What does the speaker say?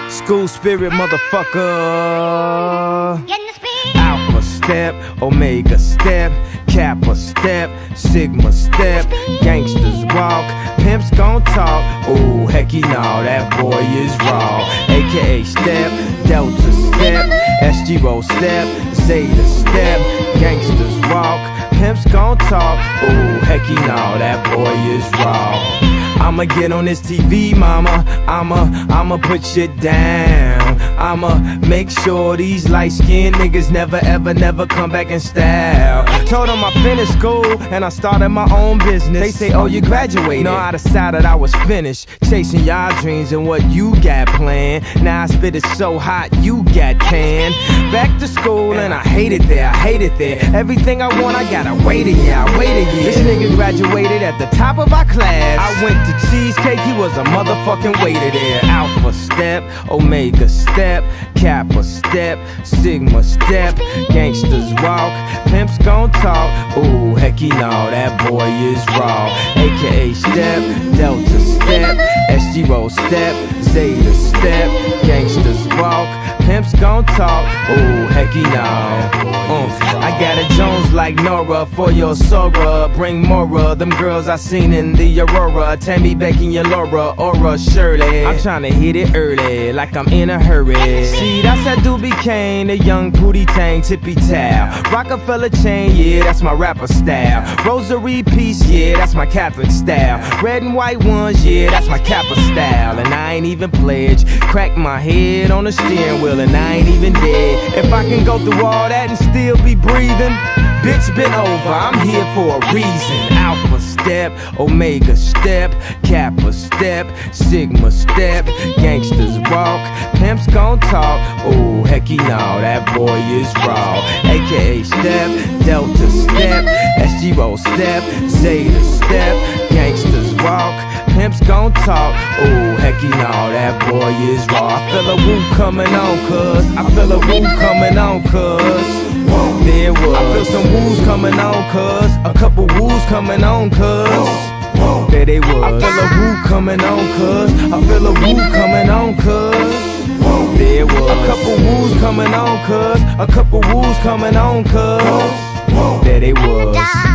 School spirit, motherfucker. Alpha step, Omega step, Kappa step, Sigma step. Gangsters walk, pimps gon' talk. Ooh, hecky no, that boy is raw. AKA step, Delta step, SG roll step, Zeta step. Gangsters walk, pimps gon' talk. Ooh, hecky no, that boy is raw. I'ma get on this TV, mama. I'ma put shit down. I'ma make sure these light-skinned niggas never ever never come back in style. Told them I finished school and I started my own business. They say, oh, you graduated. No, I decided I was finished chasing y'all dreams and what you got planned. Now I spit it so hot, you got tan. Back to school and I hate it there, I hate it there. Everything I want, I gotta wait a year, I wait a year. This nigga graduated at the top of our class. I went to Cheesecake, he was a motherfucking waiter there. Alpha step, Omega step, Kappa step, Sigma step. Gangsters walk, pimps gon' talk. Ooh, hecky no, that boy is raw. AKA step, Delta step, SG roll step, Zeta step. Gangsters walk, pimps gon' talk. Ooh, hecky no. I got a Jones like Nora for your Sora. Bring more them girls I seen in the Aurora. Tammy, Becky, and Laura, Aura, Shirley. I'm tryna hit it early, like I'm in a hurry. See, that's that Doobie Kane, the young Pootie Tang, tippy towel. Rockefeller chain, yeah, that's my rapper style. Rosary piece, yeah, that's my Catholic style. Red and white ones, yeah, that's my Kappa style. And I ain't even pledged. Crack my head on the steering wheel and I ain't even dead. If I can go through all that and still be breathing, bitch, been over, I'm here for a reason. Alpha step, Omega step, Kappa step, Sigma step. Gangsters walk, pimps gon' talk. Ooh, hecky no, that boy is raw. AKA step, Delta step, SG roll step, Zeta step. Gangsters walk, pimps gon' talk. Ooh, hecky no, that boy is raw. I feel a woo coming on, cuz. I feel a woo coming on, cuz. There was. I feel some woos coming on, cuz. A couple woos coming on, cuz. There they was. I feel a woo coming on, cuz. I feel a woo coming on, cuz. There was. A couple woos coming on, cuz. A couple woos coming on, cuz. There they was.